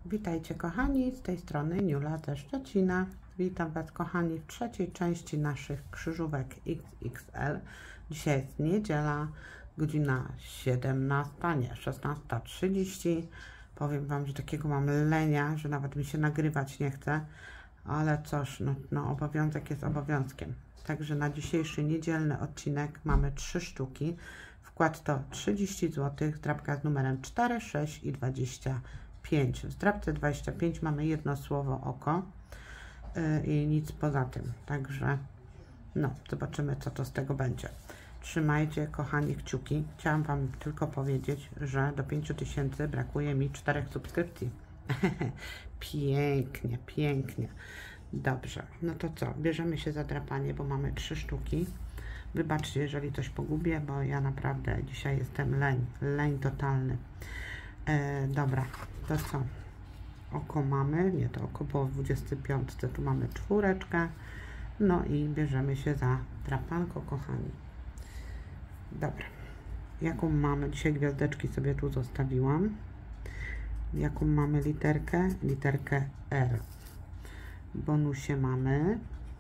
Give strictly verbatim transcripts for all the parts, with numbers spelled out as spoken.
Witajcie kochani, z tej strony Niula ze Szczecina. Witam Was kochani w trzeciej części naszych krzyżówek X X L. Dzisiaj jest niedziela, godzina siedemnasta, nie, szesnasta trzydzieści. Powiem Wam, że takiego mam lenia, że nawet mi się nagrywać nie chce, ale cóż, no, no obowiązek jest obowiązkiem. Także na dzisiejszy niedzielny odcinek mamy trzy sztuki. Wkład to trzydzieści złotych, zdrabka z numerem cztery, sześć i dwadzieścia pięć. W zdrabce dwadzieścia pięć mamy jedno słowo oko yy, i nic poza tym. Także no, zobaczymy, co to z tego będzie. Trzymajcie kochani kciuki. Chciałam Wam tylko powiedzieć, że do pięciu tysięcy brakuje mi czterech subskrypcji. Pięknie, pięknie. Dobrze, no to co? Bierzemy się za drapanie, bo mamy trzy sztuki. Wybaczcie, jeżeli coś pogubię, bo ja naprawdę dzisiaj jestem leń, leń totalny. E, dobra, to co? Oko mamy, nie, to oko było w dwudziestej piątej, tu mamy czwóreczkę. No i bierzemy się za drapanko, kochani. Dobra, jaką mamy? Dzisiaj gwiazdeczki sobie tu zostawiłam. Jaką mamy literkę? Literkę R. W bonusie mamy.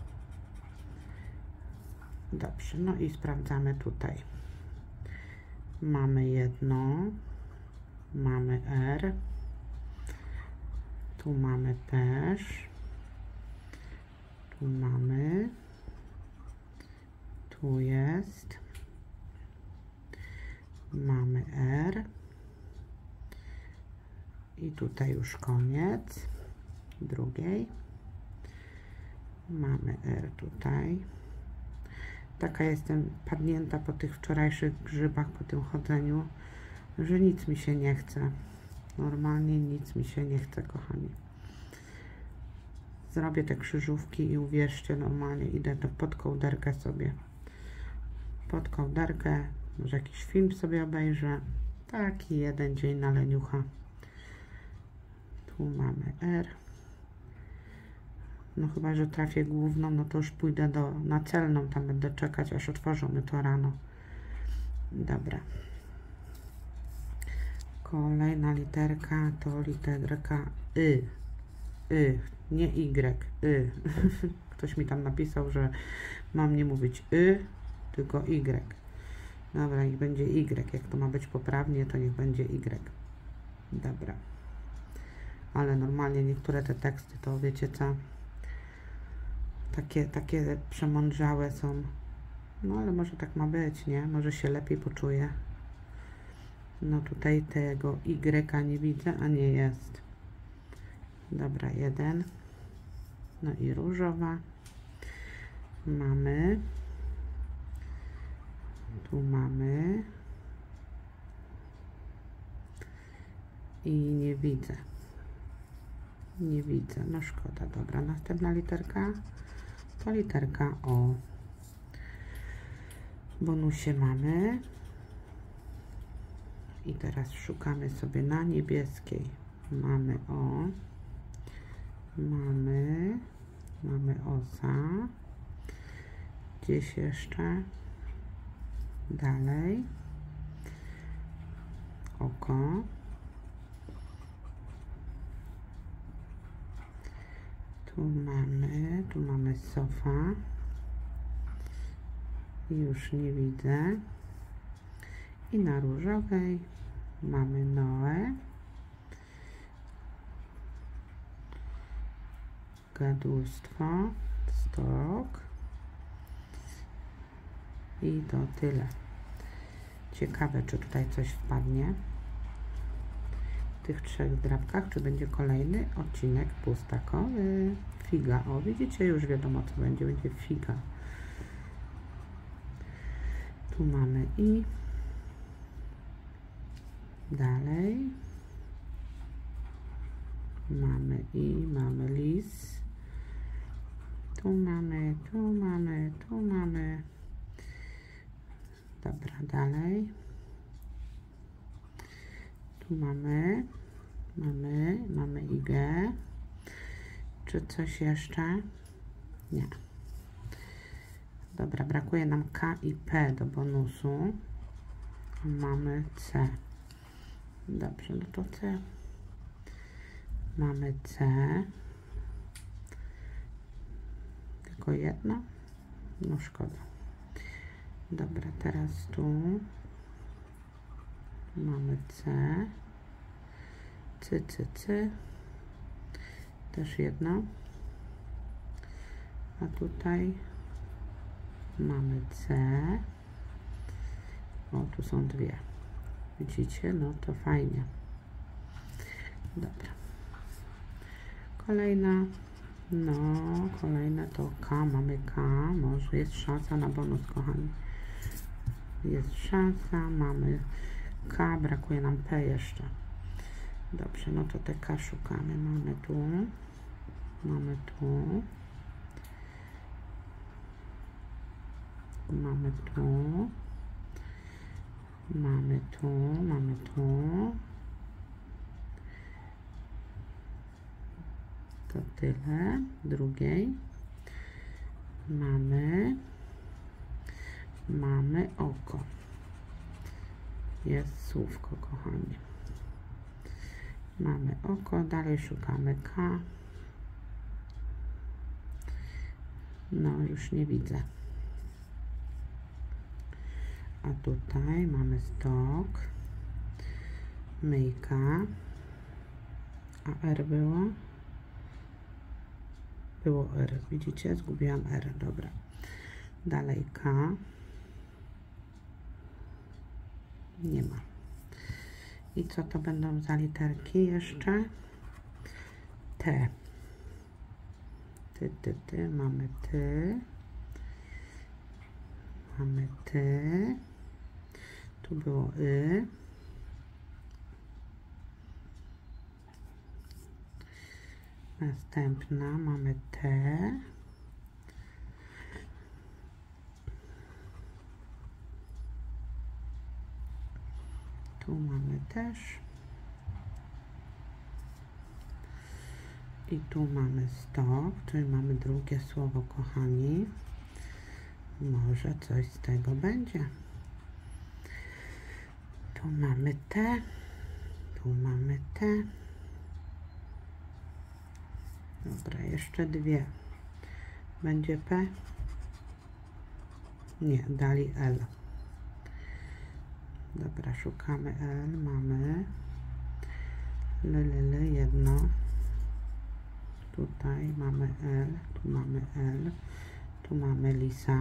Dobrze, no i sprawdzamy tutaj. Mamy jedno, mamy R, tu mamy też, tu mamy, tu jest, mamy R i tutaj już koniec drugiej. Mamy R tutaj. Taka jestem padnięta po tych wczorajszych grzybach, po tym chodzeniu, że nic mi się nie chce. Normalnie nic mi się nie chce, kochani. Zrobię te krzyżówki i uwierzcie, normalnie idę to pod kołderkę sobie. Pod kołderkę, może jakiś film sobie obejrzę. Taki jeden dzień na leniucha. Tu mamy R. No chyba, że trafię główną, no to już pójdę do, na celną, tam będę czekać, aż otworzymy to rano. Dobra. Kolejna literka to literka Y. Y, nie Y, Y. Ktoś mi tam napisał, że mam nie mówić Y, tylko Y. Dobra, niech będzie Y. Jak to ma być poprawnie, to niech będzie Y. Dobra. Ale normalnie niektóre te teksty to wiecie co? Takie, takie przemądrzałe są. No ale może tak ma być, nie? Może się lepiej poczuję. No tutaj tego Y nie widzę, a nie jest. Dobra, jeden. No i różowa. Mamy. Tu mamy. I nie widzę. Nie widzę, no szkoda. Dobra, następna literka. To literka O. W bonusie mamy. I teraz szukamy sobie na niebieskiej. Mamy O. Mamy. Mamy osa. Gdzieś jeszcze. Dalej. Oko. Tu mamy, tu mamy sofa. Już nie widzę. I na różowej mamy Noe. Gadulstwo. Stok. I to tyle. Ciekawe, czy tutaj coś wpadnie. W tych trzech zdrabkach, czy będzie kolejny odcinek pustakowy. Figa. O, widzicie, już wiadomo, co będzie. Będzie figa. Tu mamy i dalej. Mamy i mamy lis. Tu mamy, tu mamy, tu mamy. Dobra, dalej. Tu mamy, mamy, mamy I G. Czy coś jeszcze? Nie. Dobra, brakuje nam K i P do bonusu. Mamy C. Dobrze, no to C. Mamy C. Tylko jedno? No szkoda. Dobra, teraz tu mamy C. C, C, C. Też jedno. A tutaj mamy C. O, tu są dwie. Widzicie? No to fajnie. Dobra. Kolejna. No, kolejne to K. Mamy K. Może jest szansa na bonus, kochani. Jest szansa. Mamy K. Brakuje nam P jeszcze. Dobrze, no to te K szukamy. Mamy tu. Mamy tu. Mamy tu. Mamy tu. Mamy tu. To tyle. Drugiej. Mamy. Mamy oko. Jest słówko, kochani. Mamy oko. Dalej szukamy K. No, już nie widzę. A tutaj mamy stok. Myjka. A R było? Było R. Widzicie? Zgubiłam R. Dobra. Dalej K. Nie ma. I co to będą za literki jeszcze? T. Ty, ty, ty. Mamy ty. Mamy ty. Tu było y. Następna mamy T. Tu mamy też. I tu mamy stop, czyli mamy drugie słowo, kochani. Może coś z tego będzie. Tu mamy T. Tu mamy T. Dobra, jeszcze dwie. Będzie P? Nie, dali L. Dobra, szukamy L. Mamy L, L, L, jedno. Tutaj mamy L. Tu mamy L. Tu mamy lisa.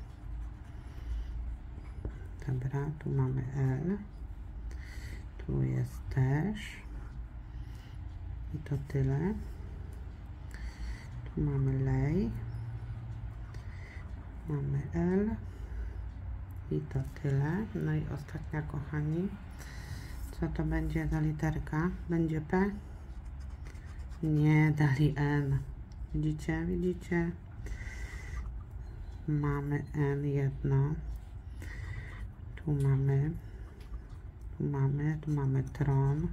Dobra, tu mamy L. Tu jest też. I to tyle. Tu mamy lej. Mamy L. I to tyle. No i ostatnia, kochani. Co to będzie za literka? Będzie P? Nie, dali N. Widzicie? Widzicie? Mamy N jedno. Tu mamy. Tu mamy. Tu mamy tron.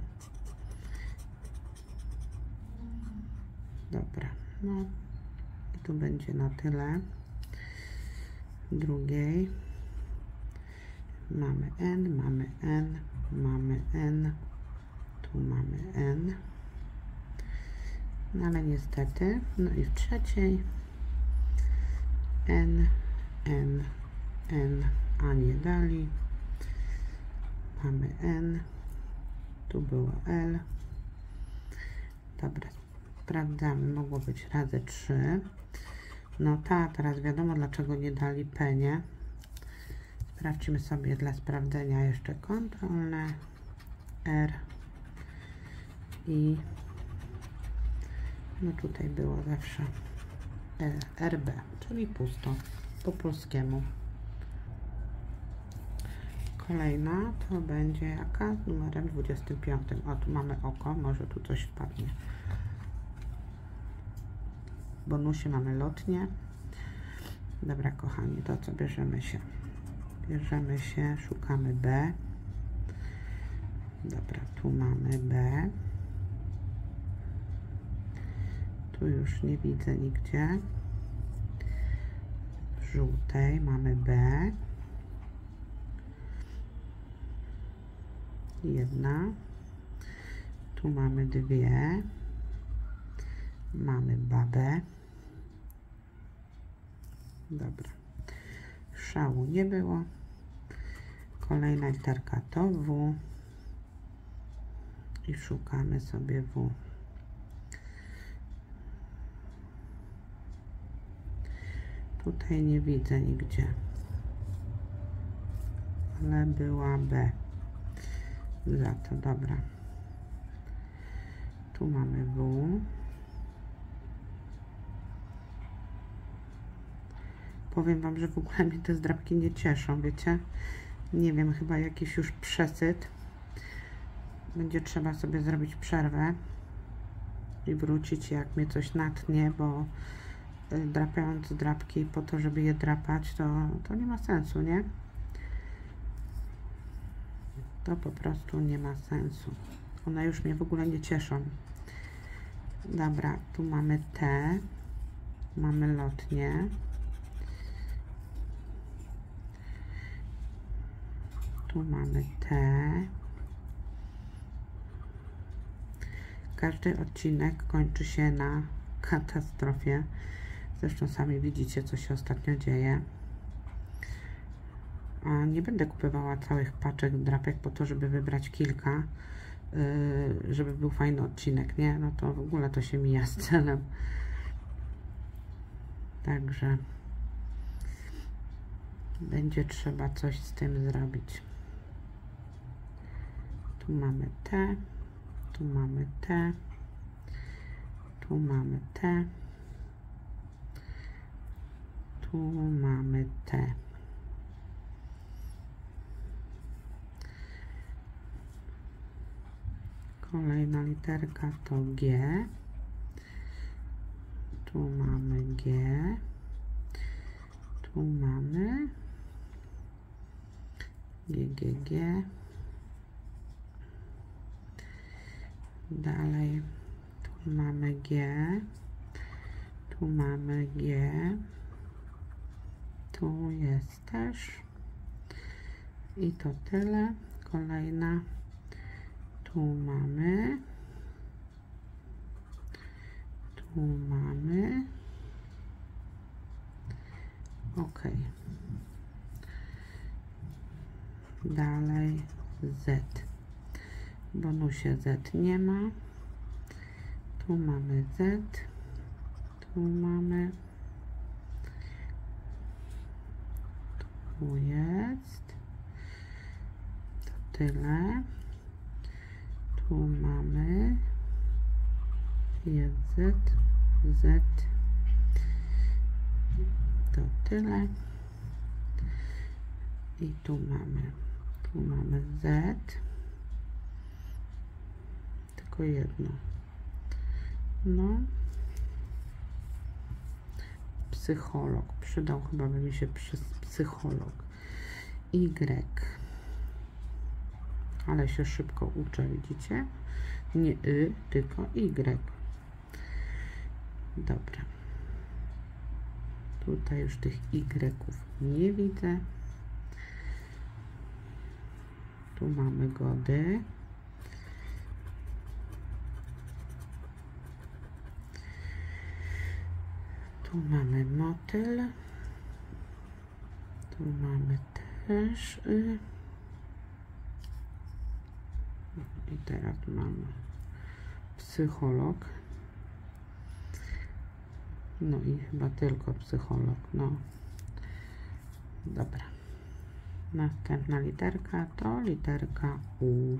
Dobra. No. I tu będzie na tyle. Drugiej. Mamy N, mamy N, mamy N, tu mamy N, no ale niestety, no i w trzeciej N, N, N, a nie dali, mamy N, tu było L, dobra, sprawdzamy, mogło być razy trzy, no ta, teraz wiadomo dlaczego nie dali P, nie? Sprawdźmy sobie dla sprawdzenia jeszcze kontrolne R i no tutaj było zawsze R B, czyli pusto po polskiemu. Kolejna to będzie jaka? Z numerem dwudziestym piątym. O, tu mamy oko, może tu coś wpadnie. W bonusie mamy lotnie. Dobra, kochani, to co bierzemy się? Bierzemy się, szukamy B. Dobra, tu mamy B. Tu już nie widzę nigdzie. W żółtej mamy B. Jedna. Tu mamy dwie. Mamy babę. Dobra. Szału nie było. Kolejna literka to W. I szukamy sobie W. Tutaj nie widzę nigdzie. Ale była B. Za to, dobra. Tu mamy W. Powiem wam, że w ogóle mnie te zdrabki nie cieszą, wiecie? Nie wiem, chyba jakiś już przesyt. Będzie trzeba sobie zrobić przerwę i wrócić, jak mnie coś natnie, bo drapiając drapki po to, żeby je drapać, to, to nie ma sensu, nie? To po prostu nie ma sensu. One już mnie w ogóle nie cieszą. Dobra, tu mamy T. Mamy lotnie. Tu mamy T. Każdy odcinek kończy się na katastrofie. Zresztą sami widzicie, co się ostatnio dzieje. A nie będę kupowała całych paczek drapek po to, żeby wybrać kilka, yy, żeby był fajny odcinek, nie? No to w ogóle to się mija z celem. Także będzie trzeba coś z tym zrobić. Tu mamy T, tu mamy T, tu mamy T, tu mamy T. Kolejna literka to G. Tu mamy G. Tu mamy G, G, G. Dalej tu mamy G. Tu mamy G. Tu jest też. I to tyle. Kolejna. Tu mamy. Tu mamy. Ok. Dalej Z. W bonusie Z nie ma. Tu mamy Z. Tu mamy. Tu jest. To tyle. Tu mamy. Jest Z. Z. To tyle. I tu mamy. Tu mamy Z. Tylko jedno. No. Psycholog. Przydał chyba by mi się psycholog. Y. Ale się szybko uczę, widzicie? Nie Y, tylko Y. Dobra. Tutaj już tych Y-ów nie widzę. Tu mamy gody. Tu mamy motyl. Tu mamy też Y. I teraz mamy psycholog. No i chyba tylko psycholog. No. Dobra. Następna literka to literka U.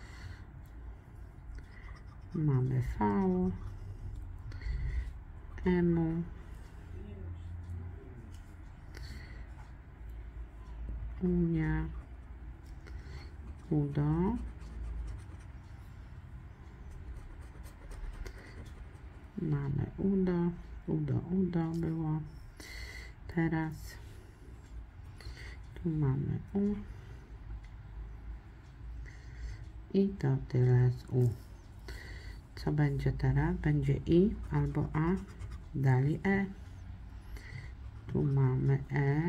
Mamy V. M. Unia. Udo. Mamy udo. Udo, udo było. Teraz tu mamy U. I to tyle z U. Co będzie teraz? Będzie I albo A. Dalej E. Tu mamy E.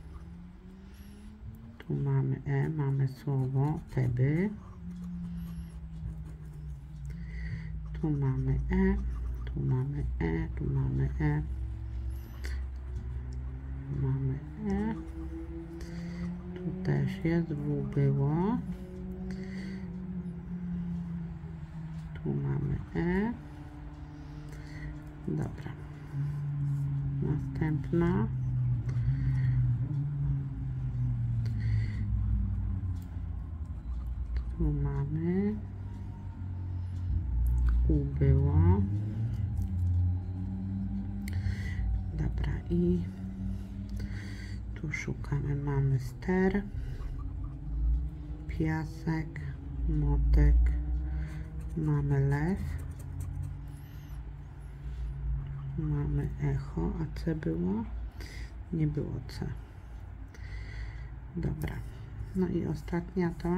Tu mamy E. Mamy słowo teby. Tu mamy E. Tu tu mamy E, tu mamy E, mamy E, tu też jest, W było, tu mamy E, dobra, następna, tu mamy, U było, dobra, i tu szukamy, mamy ster, piasek, motek, mamy lew, mamy echo, a C było? Nie było C. Dobra, no i ostatnia to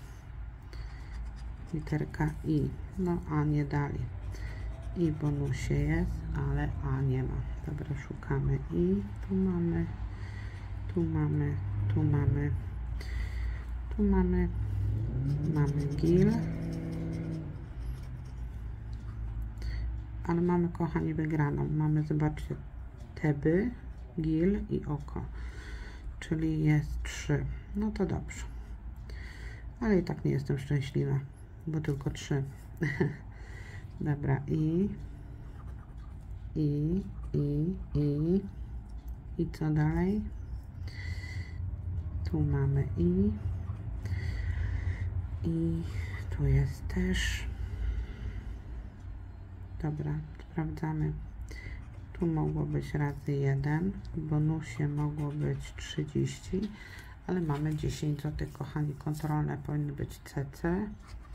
literka I, no A nie dali. I w bonusie jest, ale A nie ma. Dobra, szukamy I, tu mamy, tu mamy, tu mamy, tu mamy, mamy gil, ale mamy, kochani, wygraną. Mamy, zobaczcie, teby, gil i oko, czyli jest trzy. No to dobrze, ale i tak nie jestem szczęśliwa, bo tylko trzy. Dobra, i, i, i, i, i co dalej? Tu mamy i, i tu jest też. Dobra, sprawdzamy. Tu mogło być razy jeden, w bonusie mogło być trzydzieści, ale mamy dziesięć złotych, kochani, kontrolne powinny być C C.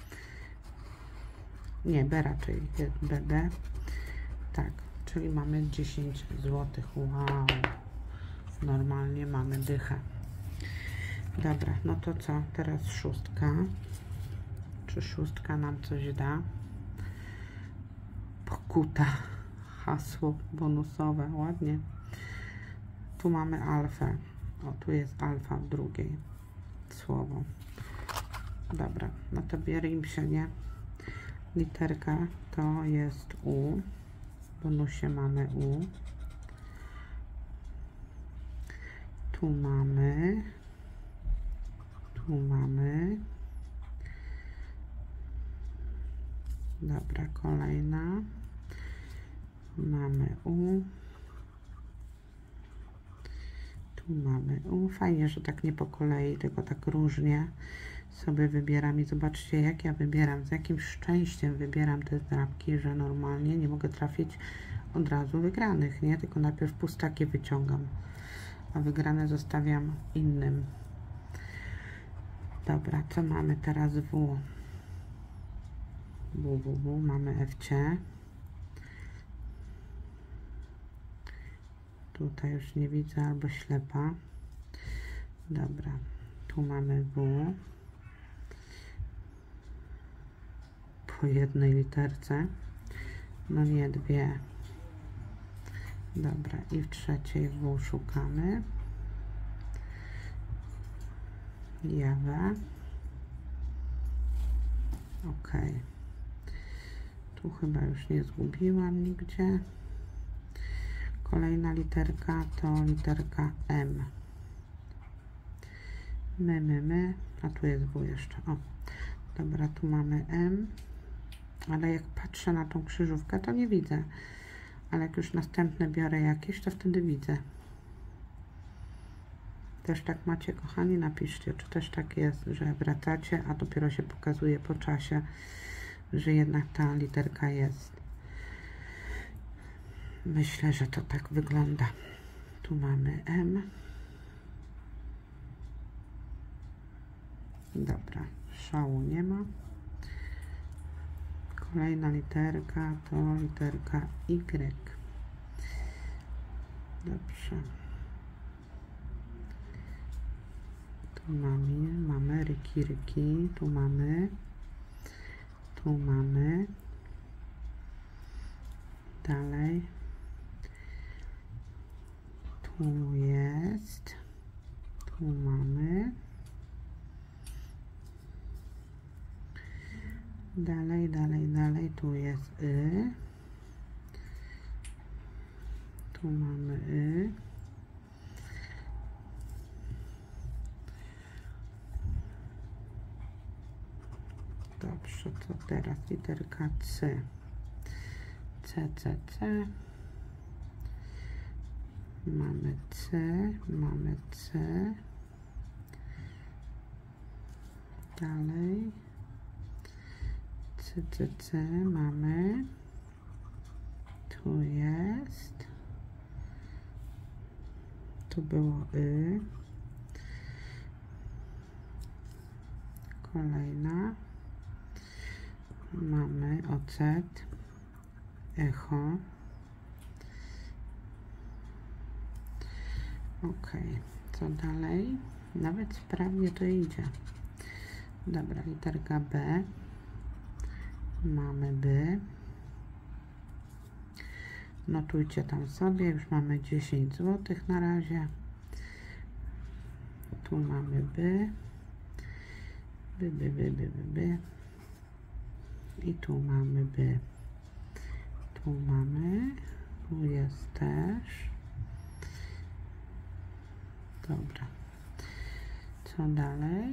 Nie, B raczej, B B. Tak, czyli mamy dziesięć złotych. Wow, normalnie mamy dychę. Dobra, no to co? Teraz szóstka. Czy szóstka nam coś da? Pokuta. Hasło bonusowe, ładnie. Tu mamy alfę. O, tu jest alfa w drugiej. Słowo. Dobra, no to bierzmy się, nie? Literka to jest U. W bonusie mamy U. Tu mamy. Tu mamy. Dobra, kolejna. Mamy U. Tu mamy U. Fajnie, że tak nie po kolei, tylko tak różnie sobie wybieram. I zobaczcie, jak ja wybieram, z jakim szczęściem wybieram te zdrabki, że normalnie nie mogę trafić od razu wygranych, nie? Tylko najpierw pustaki wyciągam, a wygrane zostawiam innym. Dobra, co mamy teraz? W. W, W, W. Mamy F C. Tutaj już nie widzę, albo ślepa. Dobra, tu mamy W. Po jednej literce. No nie, dwie. Dobra, i w trzeciej W szukamy. Jawę. Ok. Tu chyba już nie zgubiłam nigdzie. Kolejna literka to literka M. My, my, my. A tu jest W jeszcze. O. Dobra, tu mamy M. Ale jak patrzę na tą krzyżówkę, to nie widzę. Ale jak już następne biorę jakieś, to wtedy widzę. Też tak macie, kochani? Napiszcie, czy też tak jest, że wracacie, a dopiero się pokazuje po czasie, że jednak ta literka jest. Myślę, że to tak wygląda. Tu mamy M. Dobra, szału nie ma. Kolejna literka to literka Y. Dobrze. Tu mamy, mamy ryki, ryki. Tu mamy. Tu mamy. Dalej. Tu jest. Tu mamy. Dalej, dalej, dalej. Tu jest Y. Tu mamy Y. Dobrze, to teraz literka C. C, C, C. Mamy C, mamy C. Dalej. C, C, C mamy. Tu jest. Tu było Y. Kolejna. Mamy ocet. Echo. Ok, co dalej? Nawet sprawnie to idzie. Dobra, literka B. Mamy B. Notujcie tam sobie, już mamy dziesięć złotych na razie. Tu mamy B. B, B, B, B, B, B. I tu mamy B. Tu mamy. Tu jest też. Dobra. Co dalej?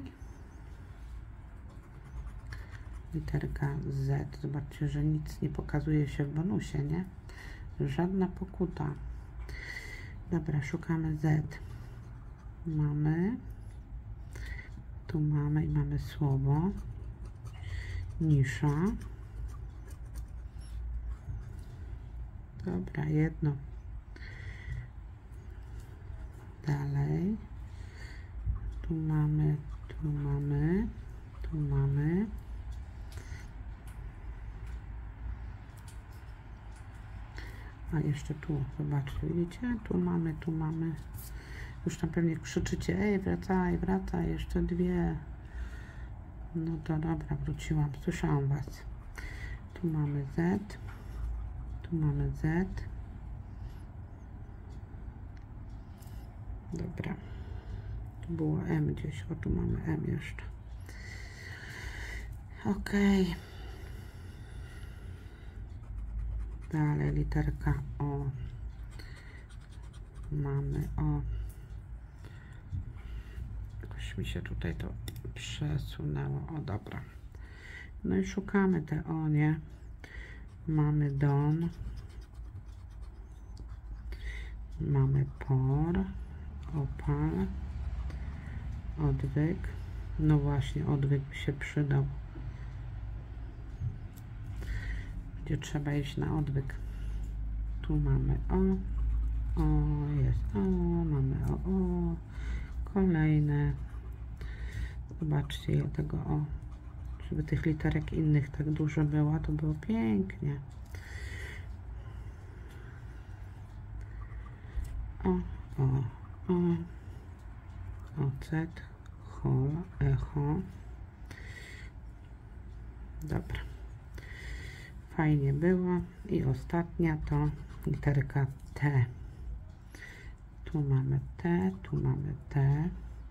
Literka Z. Zobaczcie, że nic nie pokazuje się w bonusie, nie? Żadna pokuta. Dobra, szukamy Z. Mamy. Tu mamy i mamy słowo. Nisza. Dobra, jedno. Dalej. Tu mamy, tu mamy, tu mamy. A jeszcze tu, zobaczcie, widzicie? Tu mamy, tu mamy. Już tam pewnie krzyczycie, ej, wracaj, wracaj, jeszcze dwie. No to dobra, wróciłam, słyszałam was. Tu mamy Z. Tu mamy Z. Dobra. Tu było M gdzieś, o tu mamy M jeszcze. Ok. Dalej literka O. Mamy O. Jakoś mi się tutaj to przesunęło. O, dobra. No i szukamy te O, nie? Mamy Don. Mamy Por. Opal. Odwyk. No właśnie, odwyk by się przydał. Gdzie trzeba iść na odwyk. Tu mamy O. O, jest O. Mamy O, O. Kolejne. Zobaczcie, ile tego O. Żeby tych literek innych tak dużo było, to było pięknie. O, O, O. Ocet. Hol. Echo. Dobra. Fajnie było. I ostatnia to literka T. Tu mamy T, tu mamy T.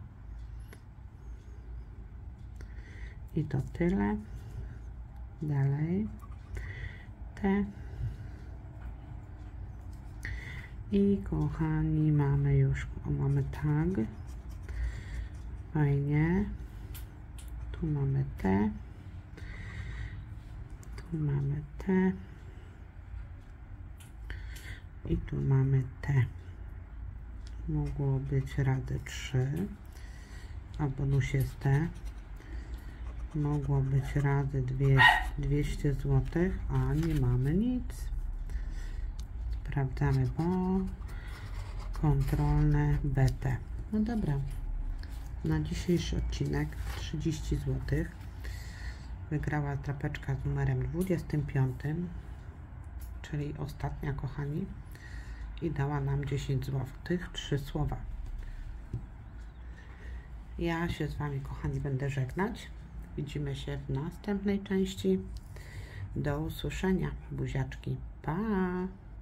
I to tyle. Dalej. T. I kochani, mamy już, o, mamy tag. Fajnie. Tu mamy T. Tu mamy T. I tu mamy T. Mogło być razy trzy. A bonus jest T. Mogło być razy dwieście złotych, a nie mamy nic. Sprawdzamy, bo kontrolne B T. No dobra. Na dzisiejszy odcinek trzydzieści złotych. Wygrała trapeczka z numerem dwudziestym piątym, czyli ostatnia, kochani, i dała nam dziesięć złotych, trzy słowa. Ja się z wami, kochani, będę żegnać. Widzimy się w następnej części. Do usłyszenia, buziaczki. Pa!